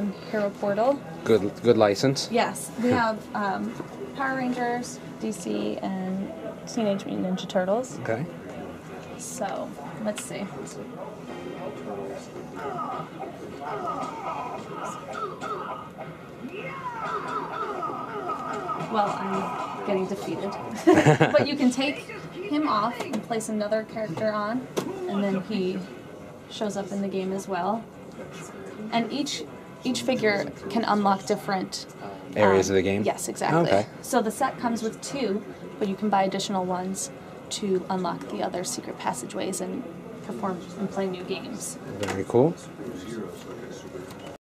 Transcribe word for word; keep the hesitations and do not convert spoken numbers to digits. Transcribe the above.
and Hero Portal. Good, good license. Yes, we have um, Power Rangers, D C, and Teenage Mutant Ninja Turtles. Okay. So, let's see. Well, I'm getting defeated. But you can take him off and place another character on, and then he shows up in the game as well. And each each figure can unlock different areas um, of the game? Yes, exactly. Okay. So the set comes with two, but you can buy additional ones to unlock the other secret passageways and perform and play new games. Very cool.